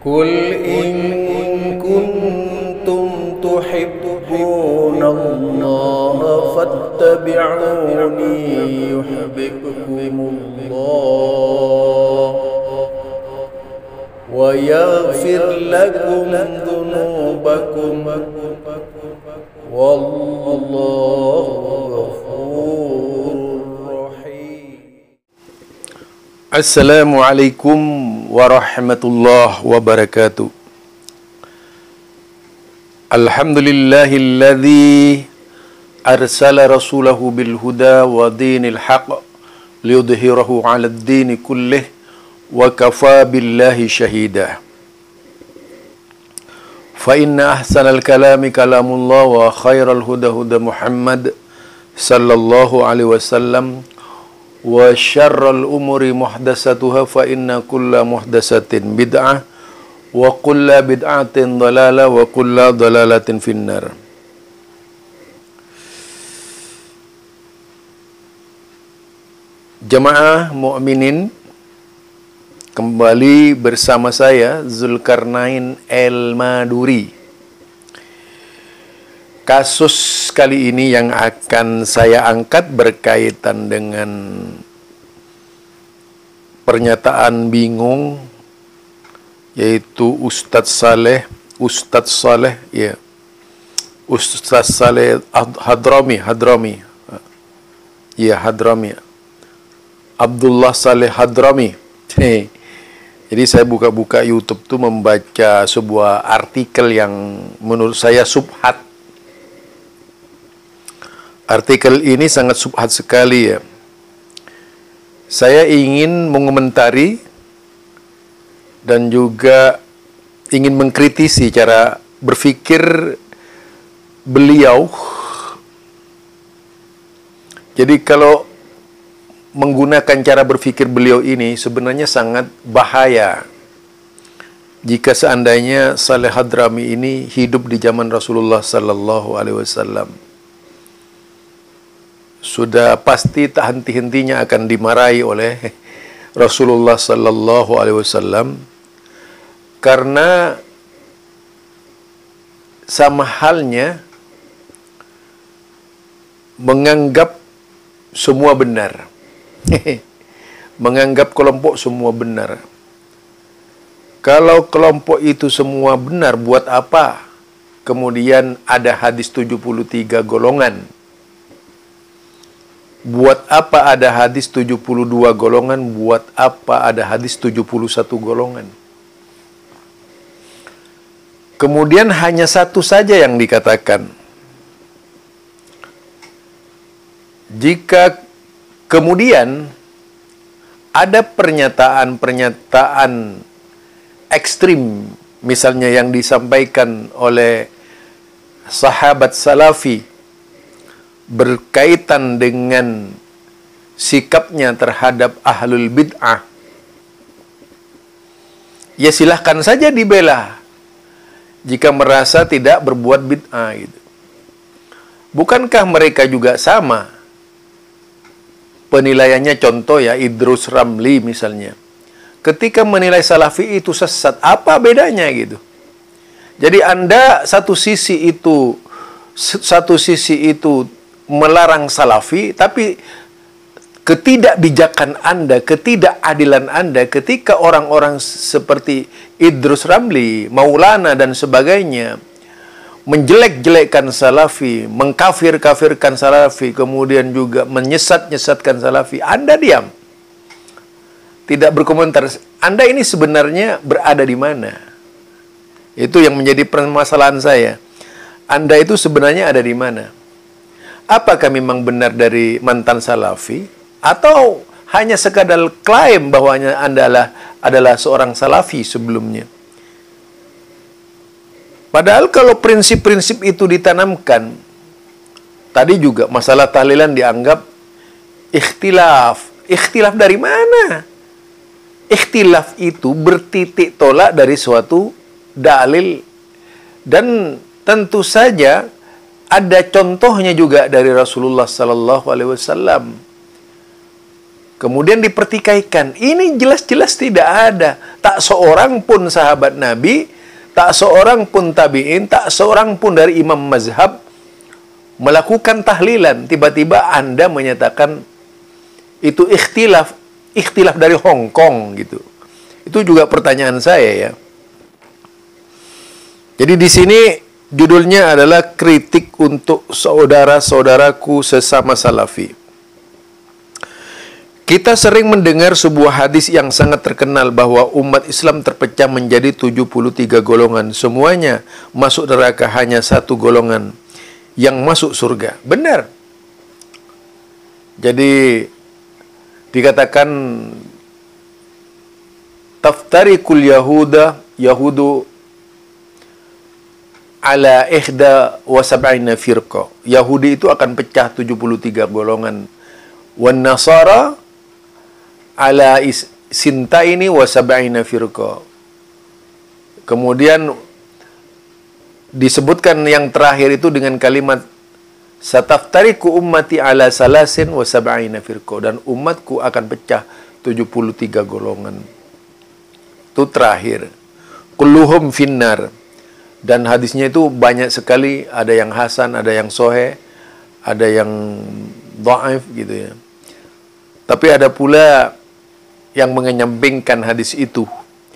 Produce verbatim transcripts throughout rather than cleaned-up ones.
Qul in kuntum tuhibbunallaha fattabi'uni yuhibbukumullah wa yaghfir lakum dhunubakum wallahu ghafurur rahim. Assalamualaikum warahmatullahi wabarakatuh. Alhamdulillahilladzi arsala rasulahu bil huda wa dinil haqq liyudhhirahu 'alad dini kullih wa kafa billahi shahida. Fa inna ahsanal kalami kalamullah wa khairal huda huda Muhammad sallallahu alaihi wasallam wa syarrul umuri muhdatsatuha fa inna kulla muhdatsatin bid'ah wa kulla bid'atin dhalalah wa kulla dhalalatin finnar. Jamaah mukminin, kembali bersama saya Zulkarnain El-Maduri. Kasus kali ini yang akan saya angkat berkaitan dengan pernyataan bingung, yaitu Ustadz Saleh, Ustadz Saleh, ya, Ustadz Saleh Hadrami, Hadrami, ya Hadrami, Abdullah Saleh Hadrami. Jadi saya buka-buka YouTube tuh membaca sebuah artikel yang menurut saya subhat. Artikel ini sangat subhat sekali, ya. Saya ingin mengomentari dan juga ingin mengkritisi cara berpikir beliau. Jadi kalau menggunakan cara berpikir beliau ini sebenarnya sangat bahaya jika seandainya Saleh Hadrami ini hidup di zaman Rasulullah sallallahu alaihi wasallam. Sudah pasti tak henti-hentinya akan dimarahi oleh Rasulullah sallallahu alaihi wasallam, karena sama halnya menganggap semua benar. Menganggap kelompok semua benar. Kalau kelompok itu semua benar, buat apa kemudian ada hadis tujuh puluh tiga golongan? Buat apa ada hadis tujuh puluh dua golongan? Buat apa ada hadis tujuh puluh satu golongan? Kemudian hanya satu saja yang dikatakan. Jika kemudian ada pernyataan-pernyataan ekstrim, misalnya yang disampaikan oleh sahabat salafi berkaitan dengan sikapnya terhadap ahlul bid'ah, ya silahkan saja dibela jika merasa tidak berbuat bid'ah gitu. Bukankah mereka juga sama penilaiannya? Contoh ya, Idrus Ramli misalnya, ketika menilai salafi itu sesat, apa bedanya gitu? Jadi Anda satu sisi itu satu sisi itu melarang salafi, tapi ketidakbijakan Anda, ketidakadilan Anda ketika orang-orang seperti Idrus Ramli, Maulana dan sebagainya menjelek-jelekkan salafi, mengkafir-kafirkan salafi, kemudian juga menyesat-nyesatkan salafi, Anda diam, tidak berkomentar. Anda ini sebenarnya berada di mana? Itu yang menjadi permasalahan saya. Anda itu sebenarnya ada di mana? Apakah memang benar dari mantan salafi, atau hanya sekadar klaim bahwanya Anda adalah, adalah seorang salafi sebelumnya? Padahal kalau prinsip-prinsip itu ditanamkan, tadi juga masalah tahlilan dianggap ikhtilaf. Ikhtilaf dari mana? Ikhtilaf itu bertitik tolak dari suatu dalil, dan tentu saja ada contohnya juga dari Rasulullah sallallahu alaihi wasallam. Kemudian dipertikaikan. Ini jelas-jelas tidak ada. Tak seorang pun sahabat Nabi, tak seorang pun tabi'in, tak seorang pun dari imam mazhab melakukan tahlilan. Tiba-tiba Anda menyatakan itu ikhtilaf, ikhtilaf dari Hong Kong gitu. Itu juga pertanyaan saya ya. Jadi di sini judulnya adalah kritik untuk saudara-saudaraku sesama salafi. Kita sering mendengar sebuah hadis yang sangat terkenal bahwa umat Islam terpecah menjadi tujuh puluh tiga golongan. Semuanya masuk neraka, hanya satu golongan yang masuk surga. Benar. Jadi dikatakan taftarikul yahuda yahudu ala ihda wa sab'ina firqa. Yahudi itu akan pecah tujuh puluh tiga golongan. Wan nasara ala sintaini wa sab'ina firqa. Kemudian disebutkan yang terakhir itu dengan kalimat sataftariku ummati ala salasin wa sab'ina firqa, dan umatku akan pecah tujuh puluh tiga golongan. Itu terakhir. Kulluhum finnar. Dan hadisnya itu banyak sekali, ada yang hasan, ada yang sohe, ada yang dhaif gitu ya. Tapi ada pula yang mengenyampingkan hadis itu.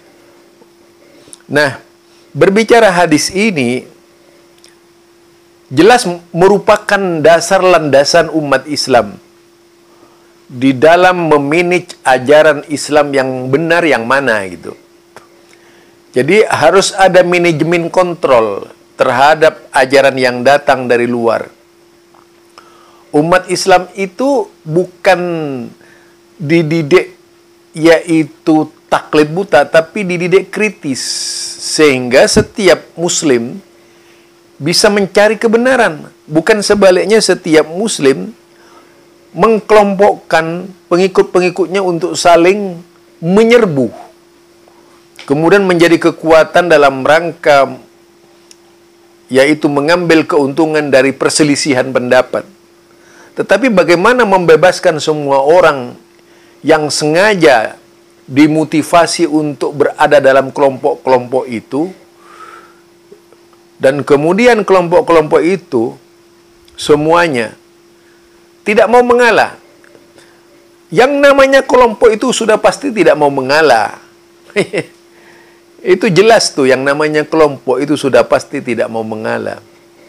Nah, berbicara hadis ini jelas merupakan dasar landasan umat Islam di dalam memanage ajaran Islam yang benar yang mana gitu. Jadi harus ada manajemen kontrol terhadap ajaran yang datang dari luar. Umat Islam itu bukan dididik yaitu taklid buta, tapi dididik kritis, sehingga setiap muslim bisa mencari kebenaran. Bukan sebaliknya setiap muslim mengkelompokkan pengikut-pengikutnya untuk saling menyerbu, kemudian menjadi kekuatan dalam rangka yaitu mengambil keuntungan dari perselisihan pendapat. Tetapi bagaimana membebaskan semua orang yang sengaja dimotivasi untuk berada dalam kelompok-kelompok itu, dan kemudian kelompok-kelompok itu semuanya tidak mau mengalah. Yang namanya kelompok itu sudah pasti tidak mau mengalah. Itu jelas tuh, yang namanya kelompok itu sudah pasti tidak mau mengalah.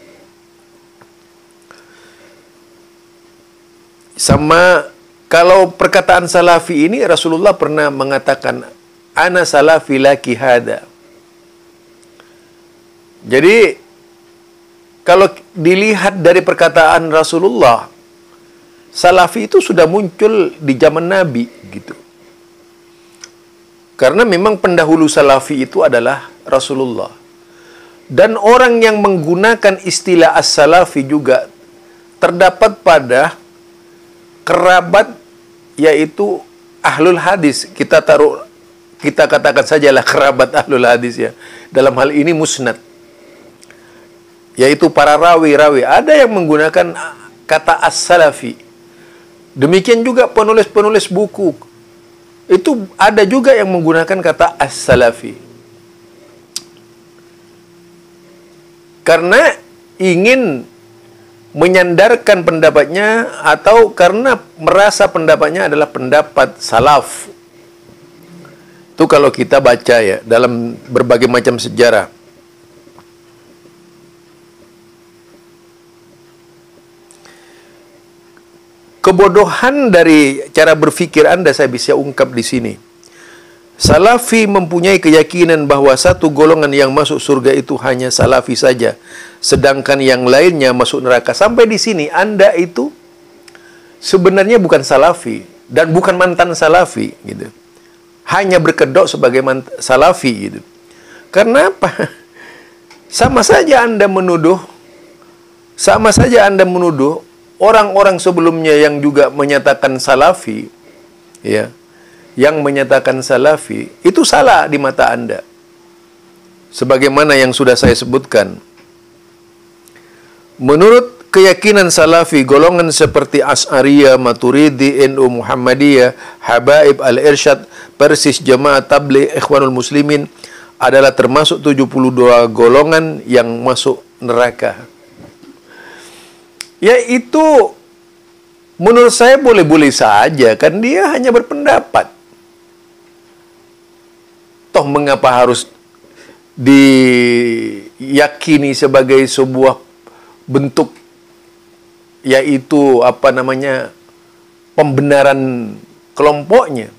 Sama kalau perkataan salafi ini, Rasulullah pernah mengatakan, ana salafi laki hada. Jadi, kalau dilihat dari perkataan Rasulullah, salafi itu sudah muncul di zaman Nabi, gitu. Karena memang pendahulu salafi itu adalah Rasulullah. Dan orang yang menggunakan istilah as-salafi juga terdapat pada kerabat, yaitu ahlul hadis. Kita taruh, kita katakan sajalah kerabat ahlul hadis ya. Dalam hal ini musnad, yaitu para rawi-rawi. Ada yang menggunakan kata as-salafi. Demikian juga penulis-penulis buku. Itu ada juga yang menggunakan kata as-salafi. Karena ingin menyandarkan pendapatnya, atau karena merasa pendapatnya adalah pendapat salaf. Itu kalau kita baca ya dalam berbagai macam sejarah. Kebodohan dari cara berpikir Anda saya bisa ungkap di sini. Salafi mempunyai keyakinan bahwa satu golongan yang masuk surga itu hanya salafi saja, sedangkan yang lainnya masuk neraka. Sampai di sini Anda itu sebenarnya bukan salafi dan bukan mantan salafi gitu. Hanya berkedok sebagai mantan salafi gitu. Karena apa? Sama saja Anda menuduh sama saja Anda menuduh orang-orang sebelumnya yang juga menyatakan salafi, ya. Yang menyatakan salafi itu salah di mata Anda. Sebagaimana yang sudah saya sebutkan, menurut keyakinan Salafi, golongan seperti Asy'ariyah, Maturidi, N U, Muhammadiyah, Habaib, Al-Irsyad, Persis, Jamaah Tabligh, Ikhwanul Muslimin adalah termasuk tujuh puluh dua golongan yang masuk neraka. Ya itu menurut saya boleh-boleh saja, kan dia hanya berpendapat. Toh mengapa harus diyakini sebagai sebuah bentuk, yaitu apa namanya, pembenaran kelompoknya.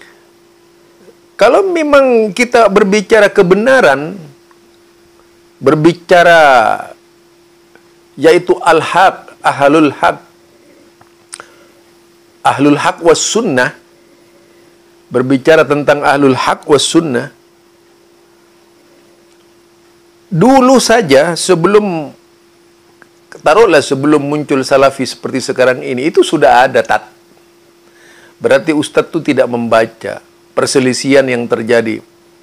Kalau memang kita berbicara kebenaran, berbicara yaitu al-haq, ahlul haq, ahlul haq was sunnah, berbicara tentang ahlul haq was sunnah, dulu saja sebelum taruhlah sebelum muncul Salafi seperti sekarang ini, itu sudah ada tat. Berarti Ustadz itu tidak membaca perselisihan yang terjadi.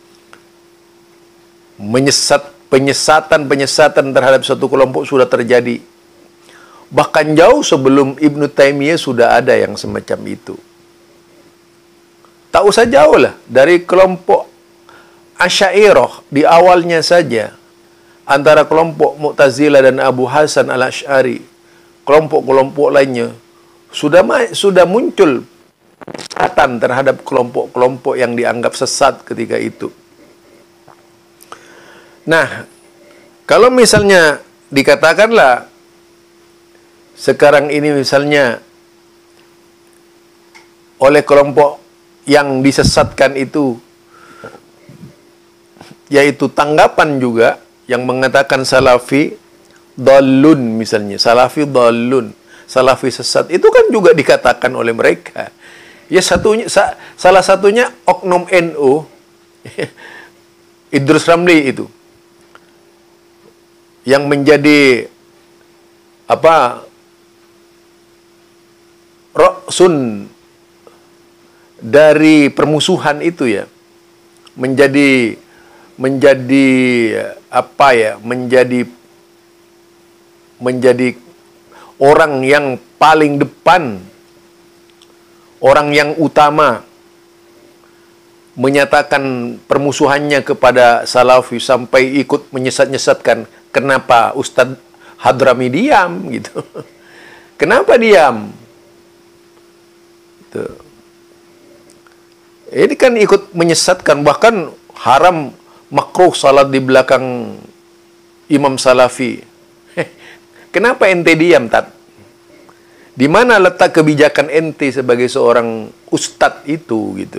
Menyesat, penyesatan-penyesatan terhadap satu kelompok sudah terjadi. Bahkan jauh sebelum Ibnu Taimiyah sudah ada yang semacam itu. Tak usah jauh lah, dari kelompok Asy'ariyah di awalnya saja, antara kelompok Mu'tazilah dan Abu Hasan al-Asy'ari, kelompok-kelompok lainnya, sudah sudah muncul kesatan terhadap kelompok-kelompok yang dianggap sesat ketika itu. Nah, kalau misalnya dikatakanlah sekarang ini misalnya oleh kelompok yang disesatkan itu, yaitu tanggapan juga yang mengatakan Salafi dhalun misalnya, Salafi dhalun, Salafi sesat, itu kan juga dikatakan oleh mereka. Ya satunya, sa, salah satunya oknum N U, Idrus Ramli itu, yang menjadi apa, roksun dari permusuhan itu ya, menjadi menjadi apa ya, menjadi menjadi orang yang paling depan, orang yang utama menyatakan permusuhannya kepada Salafi sampai ikut menyesat-nyesatkan. Kenapa Ustadz Hadrami diam gitu? Kenapa diam? Tuh. Ini kan ikut menyesatkan, bahkan haram, makruh salat di belakang Imam Salafi. Kenapa ente diam, Tat? Di mana letak kebijakan ente sebagai seorang ustadz itu gitu?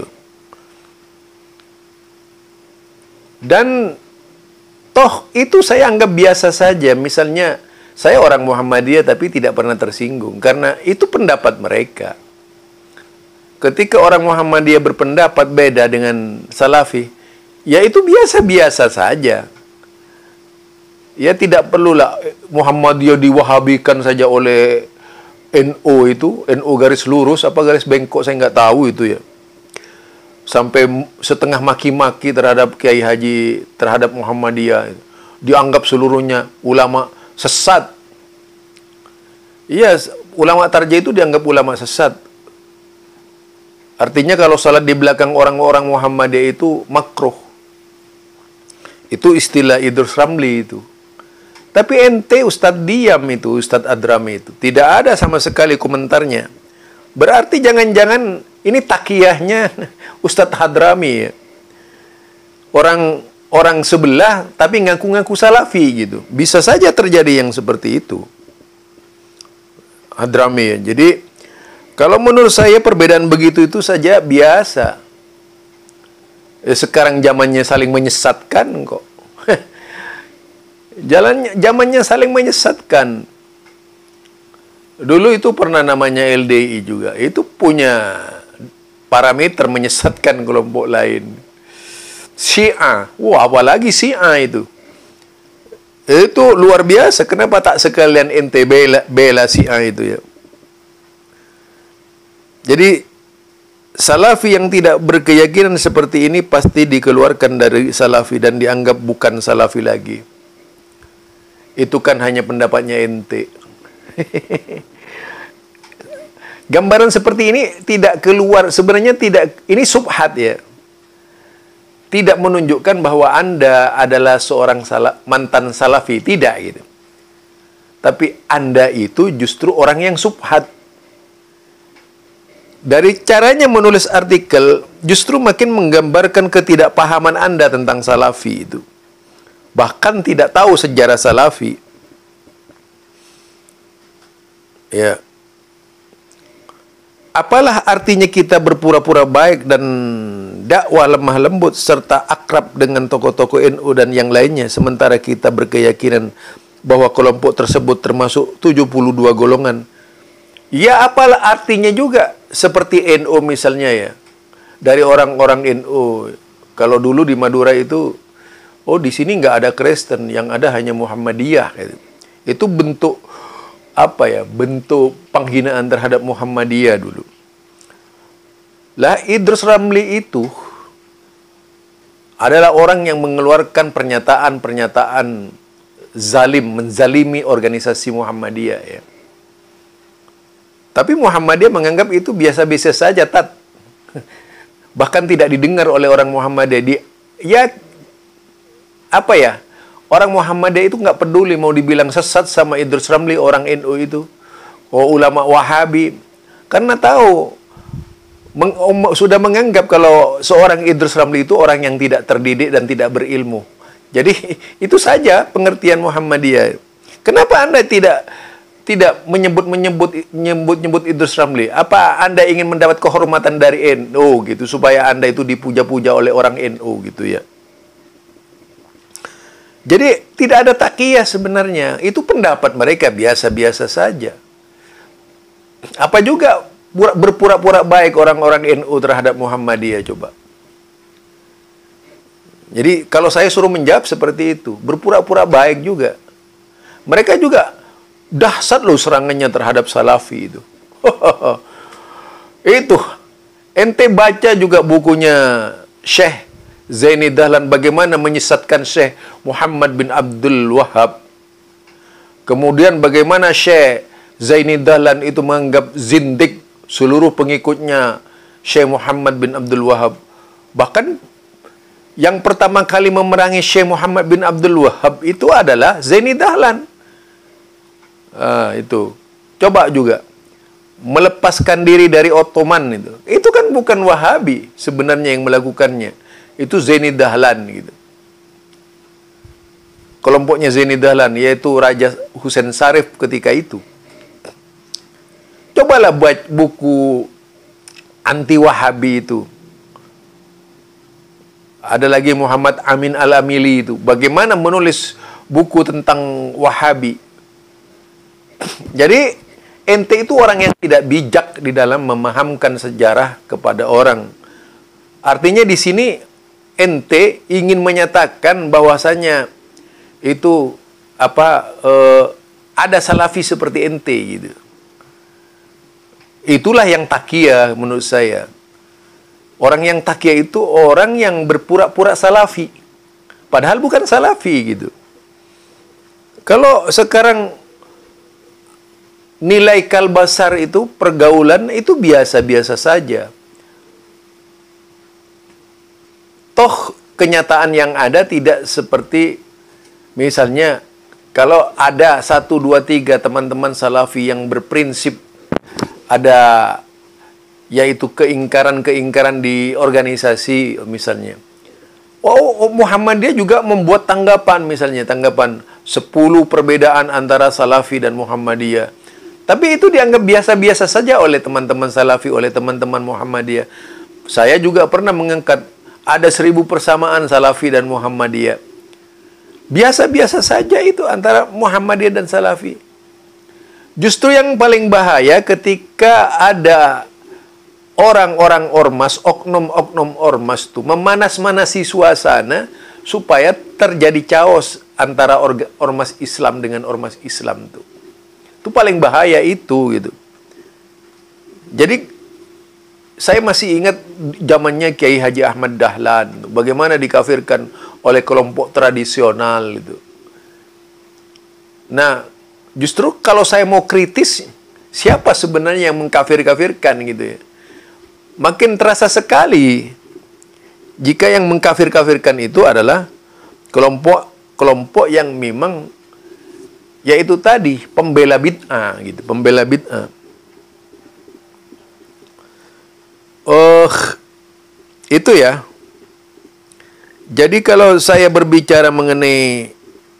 Dan toh itu saya anggap biasa saja. Misalnya saya orang Muhammadiyah tapi tidak pernah tersinggung karena itu pendapat mereka. Ketika orang Muhammadiyah berpendapat beda dengan Salafi, ya itu biasa-biasa saja. Ya tidak perlulah Muhammadiyah diwahabikan saja oleh N U itu, N U garis lurus apa garis bengkok saya nggak tahu itu ya. Sampai setengah maki-maki terhadap Kiai Haji, terhadap Muhammadiyah, dianggap seluruhnya ulama sesat. Iya, ulama tarjih itu dianggap ulama sesat. Artinya kalau salat di belakang orang-orang Muhammadiyah itu makruh. Itu istilah Idrus Ramli itu. Tapi ente Ustadz diam itu, Ustadz Adrami itu. Tidak ada sama sekali komentarnya. Berarti jangan-jangan ini takiyahnya Ustadz Hadrami ya. Orang orang sebelah tapi ngaku-ngaku Salafi gitu. Bisa saja terjadi yang seperti itu. Hadrami ya. Jadi kalau menurut saya perbedaan begitu itu saja biasa. Eh, sekarang zamannya saling menyesatkan kok. Jalannya zamannya saling menyesatkan. Dulu itu pernah namanya L D I juga. Itu punya parameter menyesatkan kelompok lain. Syiah. Wah, apalagi Syiah itu. Itu luar biasa. Kenapa tak sekalian ente bela, bela Syiah itu ya? Jadi Salafi yang tidak berkeyakinan seperti ini pasti dikeluarkan dari Salafi dan dianggap bukan Salafi lagi. Itu kan hanya pendapatnya ente. Gambaran seperti ini tidak keluar, sebenarnya tidak, ini subhat ya. Tidak menunjukkan bahwa Anda adalah seorang sala, mantan salafi, tidak gitu. Tapi Anda itu justru orang yang subhat. Dari caranya menulis artikel, justru makin menggambarkan ketidakpahaman Anda tentang salafi itu. Bahkan tidak tahu sejarah salafi. Ya. Apalah artinya kita berpura-pura baik dan dakwah lemah lembut serta akrab dengan tokoh-tokoh N U dan yang lainnya, sementara kita berkeyakinan bahwa kelompok tersebut termasuk tujuh puluh dua golongan. Ya, apalah artinya juga seperti N U misalnya ya. Dari orang-orang N U, kalau dulu di Madura itu, oh di sini nggak ada Kristen, yang ada hanya Muhammadiyah. Gitu. Itu bentuk apa ya? Bentuk penghinaan terhadap Muhammadiyah dulu. Lah Idrus Ramli itu adalah orang yang mengeluarkan pernyataan-pernyataan zalim, menzalimi organisasi Muhammadiyah ya. Tapi Muhammadiyah menganggap itu biasa-biasa saja, tat. Bahkan tidak didengar oleh orang Muhammadiyah. Di, ya, apa ya? Orang Muhammadiyah itu nggak peduli mau dibilang sesat sama Idrus Ramli, orang N U itu. Oh, ulama Wahabi. Karena tahu, meng, um, sudah menganggap kalau seorang Idrus Ramli itu orang yang tidak terdidik dan tidak berilmu. Jadi, itu saja pengertian Muhammadiyah. Kenapa Anda tidak... tidak menyebut-menyebut nyebut-nyebut Idrus Ramli? Apa Anda ingin mendapat kehormatan dari N U gitu supaya Anda itu dipuja-puja oleh orang N U gitu ya? Jadi tidak ada takiyah sebenarnya. Itu pendapat mereka biasa-biasa saja. Apa juga berpura-pura baik orang-orang N U terhadap Muhammadiyah coba? Jadi kalau saya suruh menjawab seperti itu, berpura-pura baik juga. Mereka juga dahsyat loh serangannya terhadap salafi itu. Itu ente baca juga bukunya Syekh Zaini Dahlan, bagaimana menyesatkan Syekh Muhammad bin Abdul Wahab. Kemudian bagaimana Syekh Zaini Dahlan itu menganggap zindik seluruh pengikutnya Syekh Muhammad bin Abdul Wahab. Bahkan yang pertama kali memerangi Syekh Muhammad bin Abdul Wahab itu adalah Zaini Dahlan. Ah, itu. Coba juga melepaskan diri dari Ottoman itu. Itu kan bukan Wahabi sebenarnya yang melakukannya. Itu Zaini Dahlan gitu. Kelompoknya Zaini Dahlan yaitu Raja Husain Sarif ketika itu. Cobalah buat buku anti Wahabi itu. Ada lagi Muhammad Amin Al-Amili itu. Bagaimana menulis buku tentang Wahabi. Jadi ente itu orang yang tidak bijak di dalam memahamkan sejarah kepada orang. Artinya di sini ente ingin menyatakan bahwasanya itu apa eh, ada salafi seperti ente gitu. Itulah yang takiyah menurut saya. Orang yang takiyah itu orang yang berpura-pura salafi, padahal bukan salafi gitu. Kalau sekarang nilai kalbasar itu, pergaulan itu biasa-biasa saja. Toh kenyataan yang ada tidak seperti misalnya kalau ada satu, dua, tiga teman-teman salafi yang berprinsip ada yaitu keingkaran-keingkaran di organisasi misalnya. Oh, Muhammadiyah juga membuat tanggapan misalnya, tanggapan sepuluh perbedaan antara salafi dan Muhammadiyah. Tapi itu dianggap biasa-biasa saja oleh teman-teman salafi, oleh teman-teman Muhammadiyah. Saya juga pernah mengangkat ada seribu persamaan salafi dan Muhammadiyah. Biasa-biasa saja itu antara Muhammadiyah dan salafi. Justru yang paling bahaya ketika ada orang-orang ormas, oknum-oknum ormas itu memanas-manasi suasana supaya terjadi chaos antara ormas Islam dengan ormas Islam itu. Itu paling bahaya itu gitu. Jadi saya masih ingat zamannya Kiai Haji Ahmad Dahlan, bagaimana dikafirkan oleh kelompok tradisional itu. Nah, Justru kalau saya mau kritis, siapa sebenarnya yang mengkafir-kafirkan gitu ya. Makin terasa sekali jika yang mengkafir-kafirkan itu adalah kelompok-kelompok yang memang yaitu tadi pembela bid'ah gitu, pembela bid'ah. Oh, itu ya. Jadi kalau saya berbicara mengenai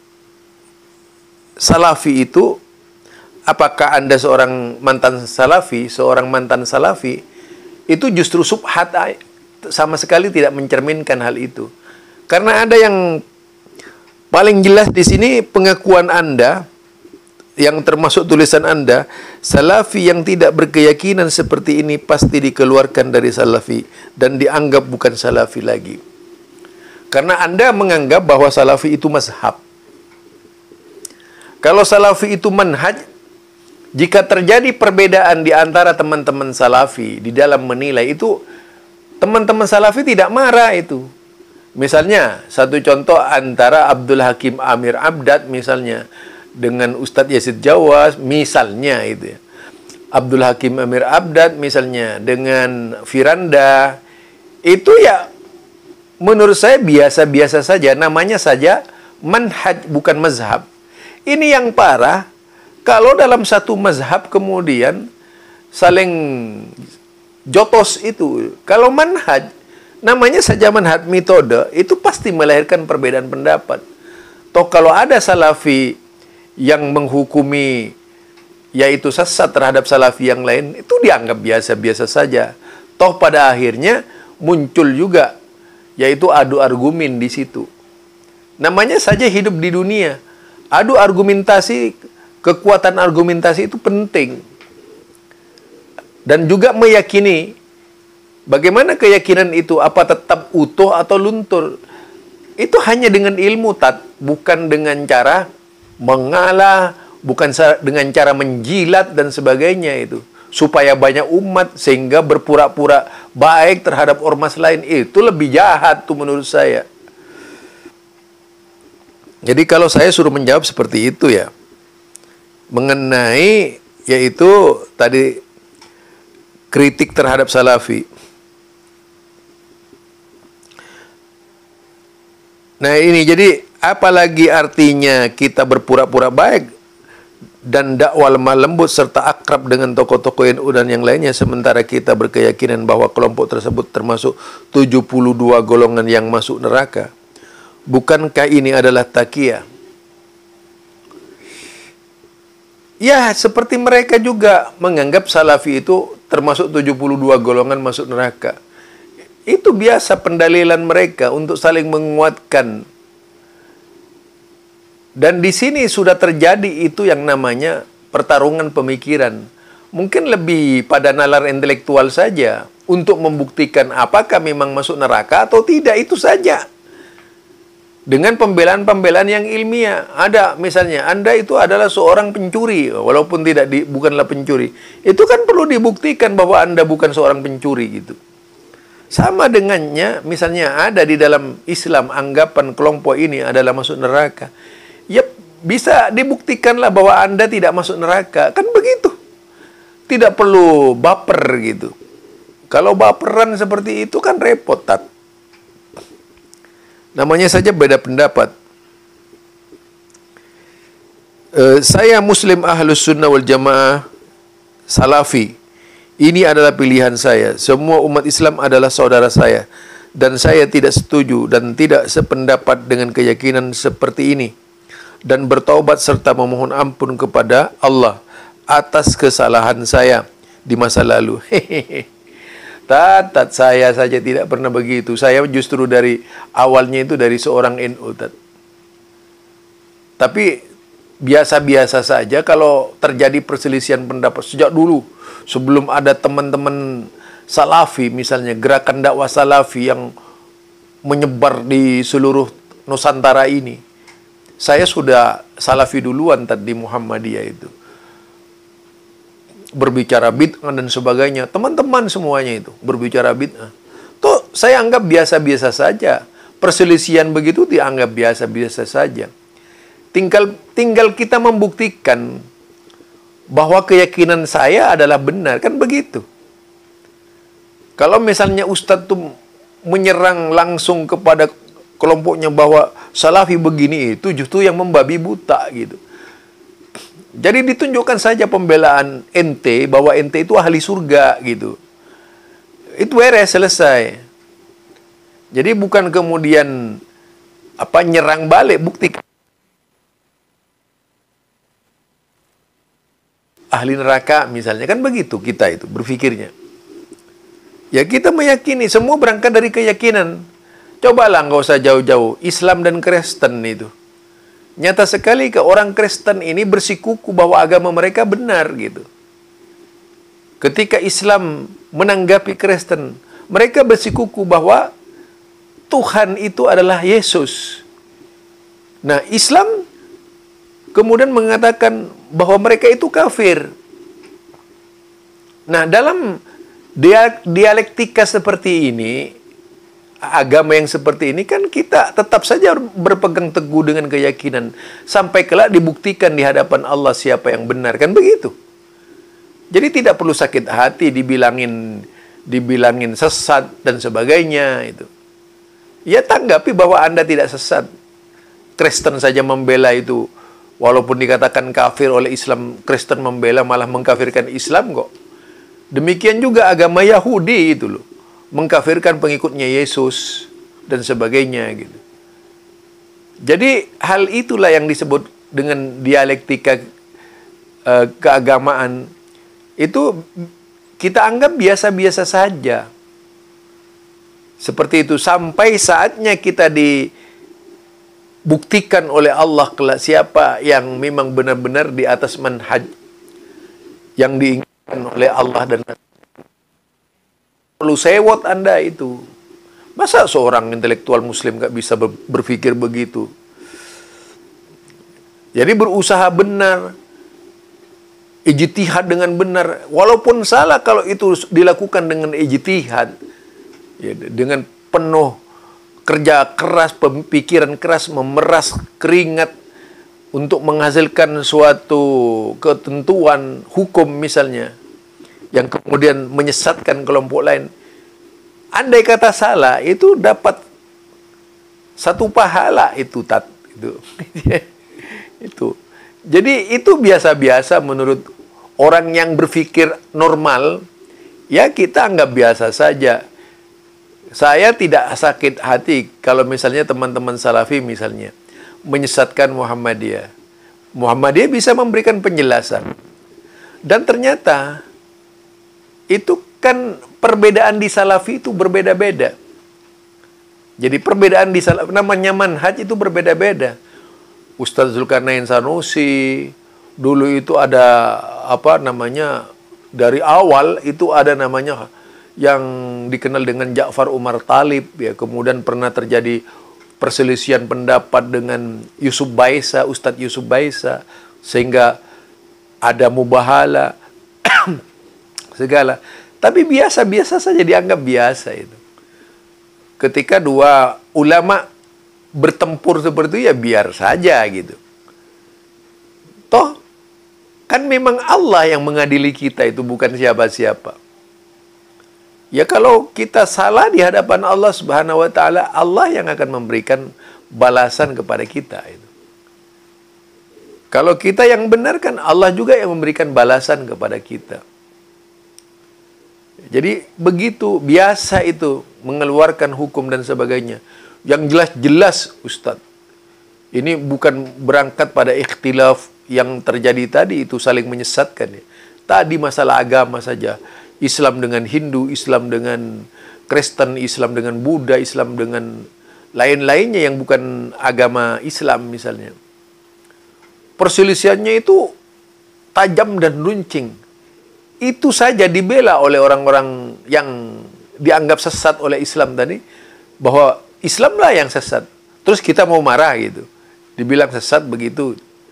salafi itu, apakah Anda seorang mantan salafi, seorang mantan salafi, itu justru subhat, sama sekali tidak mencerminkan hal itu. Karena ada yang paling jelas di sini pengakuan Anda, yang termasuk tulisan Anda, salafi yang tidak berkeyakinan seperti ini pasti dikeluarkan dari salafi dan dianggap bukan salafi lagi. Karena Anda menganggap bahwa salafi itu mazhab. Kalau salafi itu manhaj, jika terjadi perbedaan di antara teman-teman salafi di dalam menilai itu, teman-teman salafi tidak marah itu. Misalnya, satu contoh antara Abdul Hakim Amir Abdad misalnya dengan Ustadz Yazid Jawas misalnya itu ya. Abdul Hakim Amir Abdad misalnya dengan Firanda, itu ya menurut saya biasa-biasa saja, namanya saja manhaj bukan mazhab. Ini yang parah, kalau dalam satu mazhab kemudian saling jotos itu. Kalau manhaj, namanya saja manhaj metode, itu pasti melahirkan perbedaan pendapat. Toh kalau ada salafi yang menghukumi yaitu sesat terhadap salafi yang lain, itu dianggap biasa-biasa saja. Toh pada akhirnya muncul juga yaitu adu argumen di situ. Namanya saja hidup di dunia. Adu argumentasi, kekuatan argumentasi itu penting. Dan juga meyakini, bagaimana keyakinan itu, apa tetap utuh atau luntur. Itu hanya dengan ilmu, tat, bukan dengan cara mengalah, bukan dengan cara menjilat dan sebagainya itu. Supaya banyak umat sehingga berpura-pura baik terhadap ormas lain, itu lebih jahat tuh menurut saya. Jadi kalau saya suruh menjawab seperti itu ya, mengenai yaitu tadi kritik terhadap salafi. Nah ini jadi apalagi artinya kita berpura-pura baik dan dakwah lemah lembut serta akrab dengan tokoh-tokoh N U dan yang lainnya, sementara kita berkeyakinan bahwa kelompok tersebut termasuk tujuh puluh dua golongan yang masuk neraka. Bukankah ini adalah taqiyah? Ya, seperti mereka juga menganggap salafi itu termasuk tujuh puluh dua golongan masuk neraka. Itu biasa pendalilan mereka untuk saling menguatkan. Dan di sini sudah terjadi itu yang namanya pertarungan pemikiran. Mungkin lebih pada nalar intelektual saja untuk membuktikan apakah memang masuk neraka atau tidak, itu saja. Dengan pembelaan-pembelaan yang ilmiah. Ada misalnya, Anda itu adalah seorang pencuri, walaupun tidak di, bukanlah pencuri. Itu kan perlu dibuktikan bahwa Anda bukan seorang pencuri gitu. Sama dengannya, misalnya ada di dalam Islam anggapan kelompok ini adalah masuk neraka. Ya bisa dibuktikanlah bahwa Anda tidak masuk neraka. Kan begitu. Tidak perlu baper gitu. Kalau baperan seperti itu kan repot, tat. Namanya saja beda pendapat. Uh, saya Muslim Ahlus Sunnah wal Jamaah Salafi. Ini adalah pilihan saya. Semua umat Islam adalah saudara saya. Dan saya tidak setuju dan tidak sependapat dengan keyakinan seperti ini. Dan bertaubat serta memohon ampun kepada Allah atas kesalahan saya di masa lalu. Hehehe. Tat, tat, saya saja tidak pernah begitu. Saya justru dari awalnya itu dari seorang N U, tat. Tapi biasa-biasa saja kalau terjadi perselisihan pendapat sejak dulu. Sebelum ada teman-teman salafi, misalnya gerakan dakwah salafi yang menyebar di seluruh Nusantara ini. Saya sudah salafi duluan tadi Muhammadiyah itu. Berbicara bid'ah dan sebagainya. Teman-teman semuanya itu berbicara bid'ah. Tuh saya anggap biasa-biasa saja. Perselisihan begitu dianggap biasa-biasa saja. Tinggal tinggal kita membuktikan bahwa keyakinan saya adalah benar, kan begitu. Kalau misalnya Ustadz tuh menyerang langsung kepada kelompoknya bahwa Salafi begini itu justru yang membabi buta gitu. Jadi ditunjukkan saja pembelaan ente bahwa ente itu ahli surga gitu. Itu beres, selesai. Jadi bukan kemudian apa nyerang balik, buktikan ahli neraka misalnya, kan begitu kita itu berpikirnya. Ya kita meyakini, semua berangkat dari keyakinan. Cobalah nggak usah jauh-jauh, Islam dan Kristen itu. Nyata sekali ke orang Kristen ini bersikuku bahwa agama mereka benar gitu. Ketika Islam menanggapi Kristen, mereka bersikuku bahwa Tuhan itu adalah Yesus. Nah, Islam kemudian mengatakan bahwa mereka itu kafir. Nah, dalam dia, dialektika seperti ini, agama yang seperti ini, kan kita tetap saja berpegang teguh dengan keyakinan sampai kelak dibuktikan di hadapan Allah siapa yang benar, kan begitu. Jadi tidak perlu sakit hati dibilangin dibilangin sesat dan sebagainya itu. Ya tanggapi bahwa Anda tidak sesat. Kristen saja membela itu, walaupun dikatakan kafir oleh Islam, Kristen membela malah mengkafirkan Islam kok. Demikian juga agama Yahudi itu loh, mengkafirkan pengikutnya Yesus dan sebagainya gitu. Jadi hal itulah yang disebut dengan dialektika uh, keagamaan. Itu kita anggap biasa-biasa saja. Seperti itu sampai saatnya kita dibuktikan oleh Allah kelak siapa yang memang benar-benar di atas manhaj yang diinginkan oleh Allah dan perlu sewot Anda itu. Masa seorang intelektual muslim gak bisa berpikir begitu? Jadi berusaha benar, ijtihad dengan benar, walaupun salah kalau itu dilakukan dengan ijtihad, ya, dengan penuh kerja keras, pemikiran keras, memeras keringat untuk menghasilkan suatu ketentuan hukum misalnya, yang kemudian menyesatkan kelompok lain. Andai kata salah, itu dapat satu pahala itu tat itu. Itu. Jadi itu biasa-biasa menurut orang yang berpikir normal, ya kita anggap biasa saja. Saya tidak sakit hati kalau misalnya teman-teman Salafi misalnya menyesatkan Muhammadiyah. Muhammadiyah bisa memberikan penjelasan. Dan ternyata itu kan perbedaan di Salafi itu berbeda-beda. Jadi perbedaan di Salafi, namanya manhaj itu berbeda-beda. Ustaz Zulkarnain Sanusi dulu itu ada apa namanya, dari awal itu ada namanya yang dikenal dengan Ja'far Umar Talib, ya, kemudian pernah terjadi perselisihan pendapat dengan Yusuf Baisa, Ustadz Yusuf Baisa, sehingga ada mubahala segala. Tapi biasa-biasa saja, dianggap biasa itu. Ketika dua ulama bertempur seperti itu, ya biar saja gitu. Toh kan memang Allah yang mengadili kita, itu bukan siapa-siapa. Ya kalau kita salah di hadapan Allah Subhanahu wa taala, Allah yang akan memberikan balasan kepada kita itu. Kalau kita yang benar, kan Allah juga yang memberikan balasan kepada kita. Jadi begitu biasa itu mengeluarkan hukum dan sebagainya. Yang jelas-jelas Ustadz, ini bukan berangkat pada ikhtilaf yang terjadi tadi itu saling menyesatkan ya. Tadi masalah agama saja. Islam dengan Hindu, Islam dengan Kristen, Islam dengan Buddha, Islam dengan lain-lainnya yang bukan agama Islam misalnya. Perselisihannya itu tajam dan runcing. Itu saja dibela oleh orang-orang yang dianggap sesat oleh Islam tadi, bahwa Islamlah yang sesat. Terus kita mau marah gitu, dibilang sesat begitu.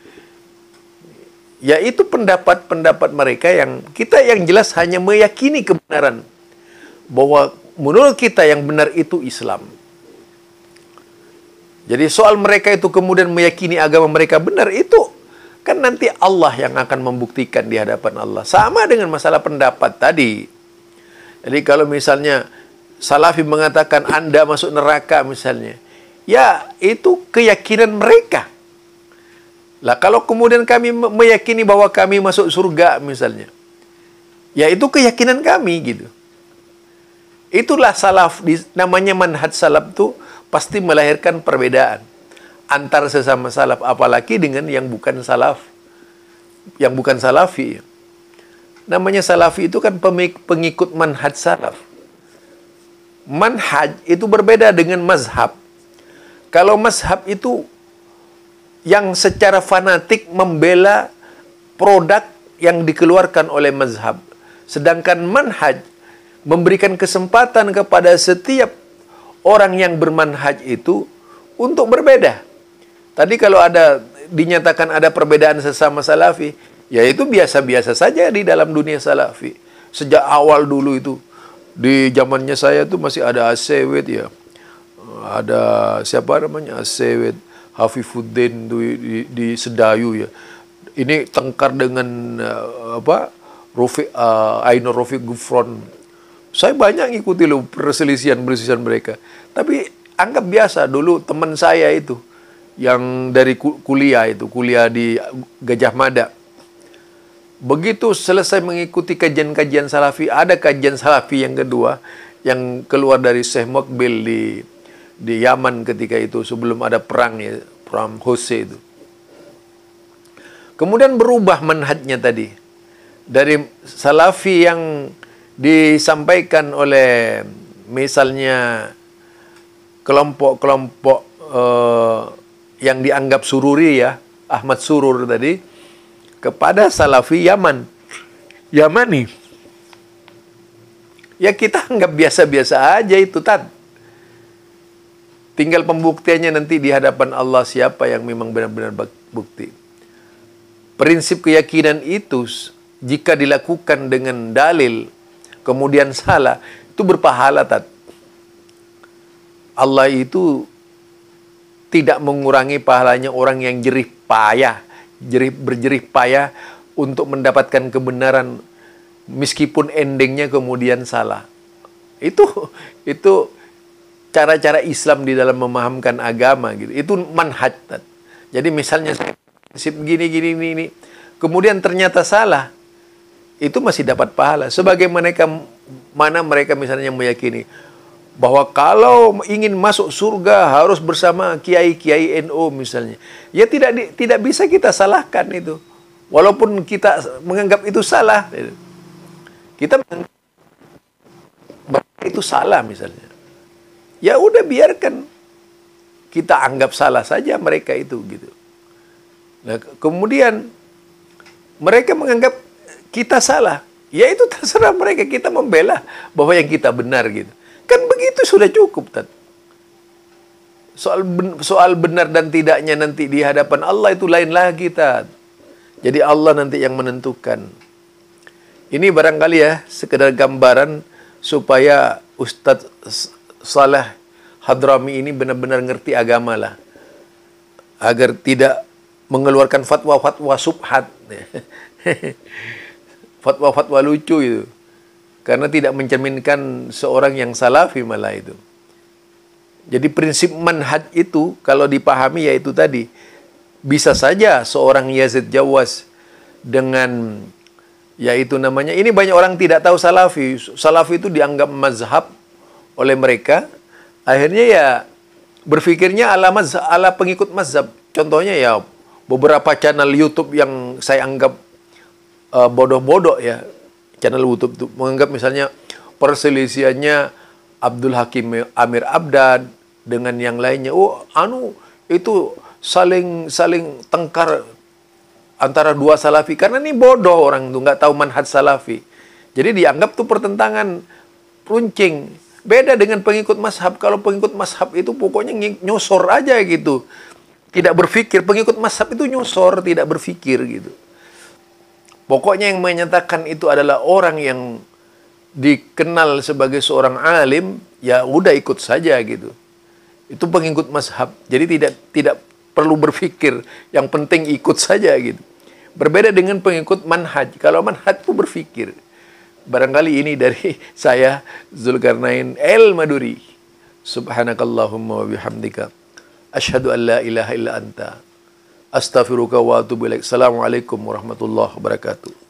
Ya itu pendapat-pendapat mereka yang kita yang jelas hanya meyakini kebenaran. Bahwa menurut kita yang benar itu Islam. Jadi soal mereka itu kemudian meyakini agama mereka benar, itu kan nanti Allah yang akan membuktikan di hadapan Allah. Sama dengan masalah pendapat tadi. Jadi kalau misalnya Salafi mengatakan Anda masuk neraka misalnya, ya itu keyakinan mereka. Lah kalau kemudian kami meyakini bahwa kami masuk surga misalnya, ya itu keyakinan kami gitu. Itulah salaf, namanya manhaj salaf tuh pasti melahirkan perbedaan antar sesama salaf, apalagi dengan yang bukan salaf, yang bukan salafi. Namanya salafi itu kan pengikut manhaj salaf. Manhaj itu berbeda dengan mazhab. Kalau mazhab itu yang secara fanatik membela produk yang dikeluarkan oleh mazhab. Sedangkan manhaj memberikan kesempatan kepada setiap orang yang bermanhaj itu untuk berbeda. Tadi kalau ada dinyatakan ada perbedaan sesama salafi, ya itu biasa-biasa saja di dalam dunia salafi. Sejak awal dulu itu, di zamannya saya tuh masih ada Asewet ya. Ada siapa namanya? Asewet, Hafifuddin di, di, di Sedayu ya. Ini tengkar dengan uh, apa? Rofiq uh, Ainur Rofiq Gufron. Saya banyak ngikuti loh perselisihan-perselisihan mereka. Tapi anggap biasa. Dulu teman saya itu, yang dari kuliah itu, kuliah di Gajah Mada. Begitu selesai mengikuti kajian-kajian salafi, ada kajian salafi yang kedua, yang keluar dari Syekh Mukbil di, di Yaman ketika itu, sebelum ada perang ya, perang Hose itu. Kemudian berubah manhajnya tadi. Dari salafi yang disampaikan oleh misalnya kelompok-kelompok uh, yang dianggap sururi ya, Ahmad Surur tadi, kepada salafi Yaman, Yamani. Ya kita anggap biasa-biasa aja itu, Tad. Tinggal pembuktiannya nanti di hadapan Allah siapa yang memang benar-benar bukti. Prinsip keyakinan itu jika dilakukan dengan dalil kemudian salah, itu berpahala, Tad. Allah itu tidak mengurangi pahalanya orang yang jerih payah, jerih berjerih payah untuk mendapatkan kebenaran meskipun endingnya kemudian salah. Itu itu cara-cara Islam di dalam memahamkan agama gitu. Itu manhaj, Tad. Jadi misalnya saya prinsip gini gini ini, kemudian ternyata salah, itu masih dapat pahala. Sebagaimana mereka, mana mereka misalnya meyakini bahwa kalau ingin masuk surga harus bersama kiai-kiai N U misalnya. Ya tidak di, tidak bisa kita salahkan itu. Walaupun kita menganggap itu salah. Kita menganggap itu salah misalnya. Ya udah biarkan. Kita anggap salah saja mereka itu gitu. Nah, kemudian mereka menganggap kita salah, ya itu terserah mereka, kita membela bahwa yang kita benar gitu. Kan begitu sudah cukup, Tad. Soal ben, soal benar dan tidaknya nanti di hadapan Allah itu lain lagi, Tad. Jadi Allah nanti yang menentukan. Ini barangkali ya sekedar gambaran supaya Ustadz Saleh Hadrami ini benar-benar ngerti agama lah, agar tidak mengeluarkan fatwa-fatwa subhat. Fatwa-fatwa lucu itu. Karena tidak mencerminkan seorang yang salafi malah itu. Jadi prinsip manhaj itu kalau dipahami yaitu tadi. Bisa saja seorang Yazid Jawas dengan yaitu namanya, ini banyak orang tidak tahu salafi. Salafi itu dianggap mazhab oleh mereka. Akhirnya ya berpikirnya ala mazhab, ala pengikut mazhab. Contohnya ya beberapa channel YouTube yang saya anggap Uh, bodoh-bodoh ya, channel YouTube itu menganggap misalnya perselisihannya Abdul Hakim Amir Abdan dengan yang lainnya, oh anu itu saling saling tengkar antara dua salafi, karena ini bodoh orang tuh nggak tahu manhaj salafi. Jadi dianggap tuh pertentangan runcing. Beda dengan pengikut mazhab. Kalau pengikut mazhab itu pokoknya nyosor aja gitu, tidak berpikir. Pengikut mazhab itu nyosor, tidak berpikir gitu. Pokoknya yang menyatakan itu adalah orang yang dikenal sebagai seorang alim, ya udah ikut saja gitu. Itu pengikut mazhab. Jadi tidak tidak perlu berpikir, yang penting ikut saja gitu. Berbeda dengan pengikut manhaj. Kalau manhaj itu berpikir. Barangkali ini dari saya, Zulkarnain El-Maduri. Subhanakallahumma wa bihamdika. Asyhadu an la ilaha illa anta. Astaghfiruka wa atubu ilaik. Assalamualaikum warahmatullahi wabarakatuh.